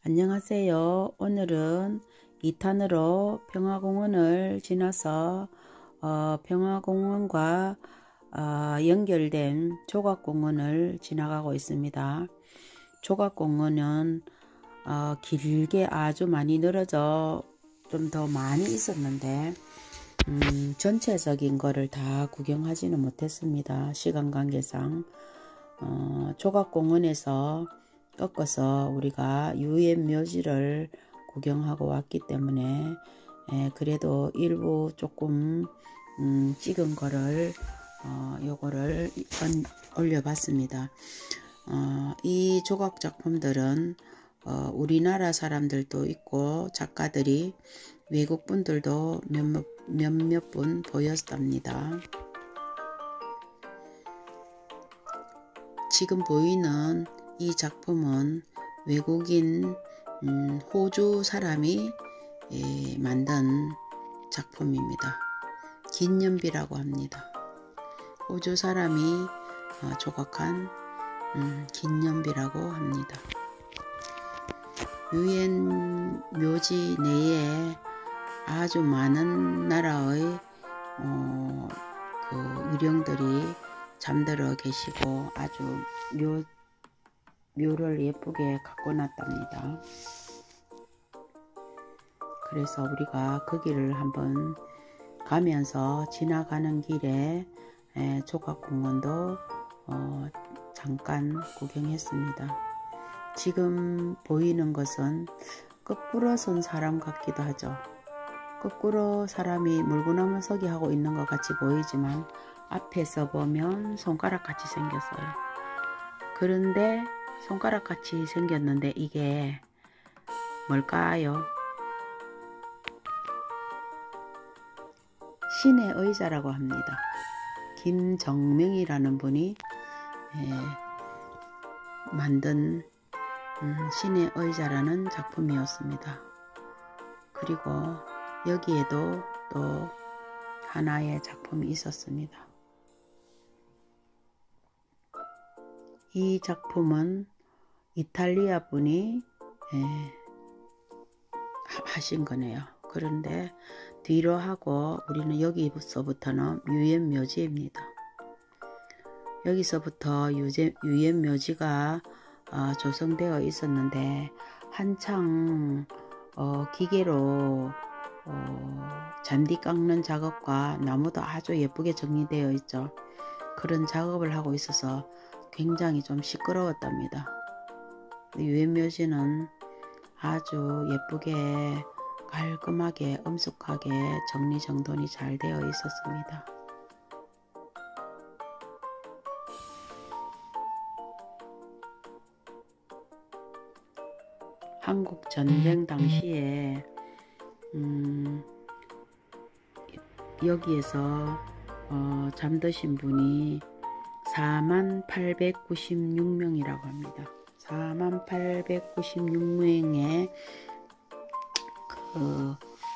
안녕하세요. 오늘은 2탄으로 평화공원을 지나서 평화공원과 연결된 조각공원을 지나가고 있습니다. 조각공원은 길게 아주 많이 늘어져 좀 더 많이 있었는데 전체적인 거를 다 구경하지는 못했습니다. 시간 관계상. 조각공원에서 꺾어서 우리가 유엔묘지를 구경하고 왔기 때문에 그래도 일부 조금 찍은 거를 요거를 올려봤습니다. 이 조각 작품들은 우리나라 사람들도 있고 작가들이 외국 분들도 몇몇 분 보였답니다. 지금 보이는 이 작품은 외국인 호주 사람이 만든 작품입니다. 긴연비라고 합니다. 호주 사람이 조각한 긴연비라고 합니다. 유엔 묘지 내에 아주 많은 나라의 그 유령들이 잠들어 계시고 아주 묘를 예쁘게 갖고 놨답니다. 그래서 우리가 거기를 한번 가면서 지나가는 길에 조각공원도 잠깐 구경했습니다. 지금 보이는 것은 거꾸로 선 사람 같기도 하죠. 거꾸로 사람이 물구나무 서기 하고 있는 것 같이 보이지만 앞에서 보면 손가락 같이 생겼어요. 그런데 손가락 같이 생겼는데 이게 뭘까요? 신의 의자라고 합니다. 김정명이라는 분이 만든 신의 의자라는 작품이었습니다. 그리고 여기에도 또 하나의 작품이 있었습니다. 이 작품은 이탈리아 분이 하신 거네요. 그런데 뒤로 하고 우리는 여기서부터는 유엔묘지입니다. 여기서부터 유엔묘지가 조성되어 있었는데 한창 기계로 잔디 깎는 작업과 나무도 아주 예쁘게 정리되어 있죠. 그런 작업을 하고 있어서 굉장히 좀 시끄러웠답니다. 유엔묘지는 아주 예쁘게 깔끔하게 엄숙하게 정리정돈이 잘 되어 있었습니다. 한국 전쟁 당시에 여기에서 잠드신 분이 4896명이라고 합니다. 4896명의 그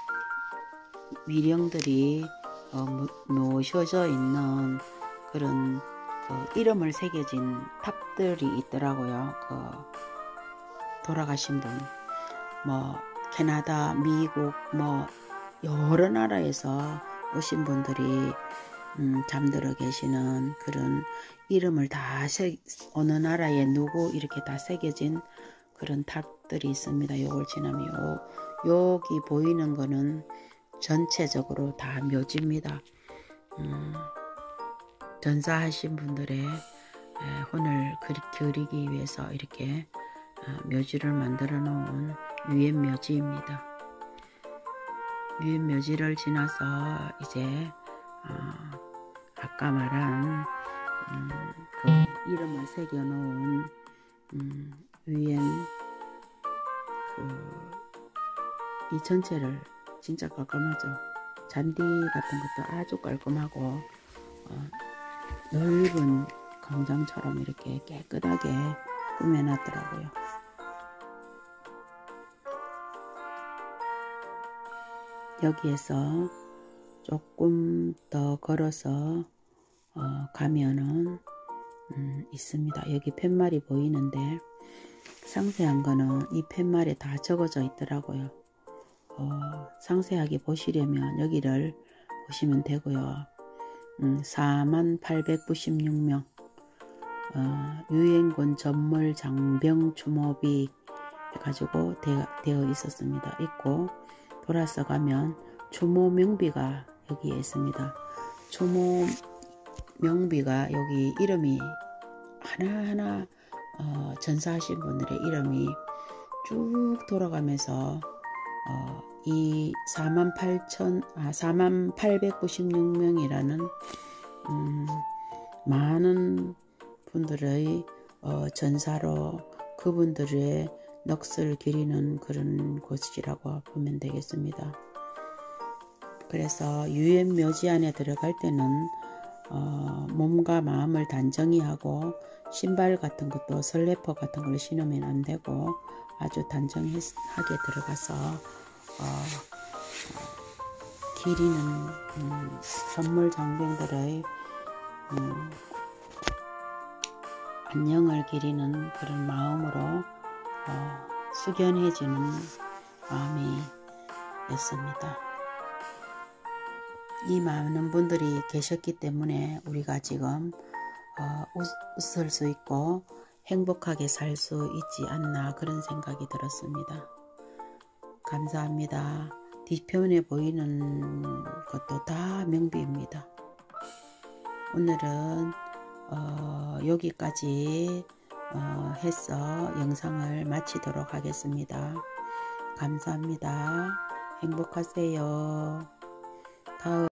위령들이 모셔져 있는 그런 그 이름을 새겨진 탑들이 있더라고요. 그 돌아가신 분, 뭐 캐나다, 미국, 뭐 여러 나라에서 오신 분들이 잠들어 계시는 그런 이름을 다 어느 나라에 누구 이렇게 다 새겨진 그런 탑들이 있습니다. 요걸 지나면 여기 보이는 거는 전체적으로 다 묘지입니다. 전사하신 분들의 혼을 그리기 위해서 이렇게 묘지를 만들어 놓은 유엔묘지입니다. 유엔묘지를 지나서 이제 아까 말한 그 이름을 새겨 놓은 유엔 이 전체를 진짜 깔끔하죠. 잔디 같은 것도 아주 깔끔하고 넓은 광장처럼 이렇게 깨끗하게 꾸며놨더라고요. 여기에서 조금 더 걸어서 가면은 있습니다. 여기 팻말이 보이는데 상세한 거는 이 팻말에 다 적어져 있더라고요. 상세하게 보시려면 여기를 보시면 되고요. 4896명 유엔군 전몰 장병 추모비 해가지고 되어 있었습니다. 있고 돌아서 가면 추모 명비가 여기에 있습니다. 추모 명비가 여기 이름이 하나하나 전사하신 분들의 이름이 쭉 돌아가면서 이 4896명이라는 많은 분들의 전사로 그분들의 넋을 기리는 그런 곳이라고 보면 되겠습니다. 그래서 유엔 묘지 안에 들어갈 때는 몸과 마음을 단정히 하고 신발 같은 것도 설레퍼 같은 걸 신으면 안 되고 아주 단정하게 들어가서 기리는 전몰 장병들의 안녕을 기리는 그런 마음으로 숙연해지는 마음이었습니다. 이 많은 분들이 계셨기 때문에 우리가 지금 웃을 수 있고 행복하게 살 수 있지 않나 그런 생각이 들었습니다. 감사합니다. 뒤편에 보이는 것도 다 명비입니다. 오늘은 여기까지 해서 영상을 마치도록 하겠습니다. 감사합니다. 행복하세요. 다음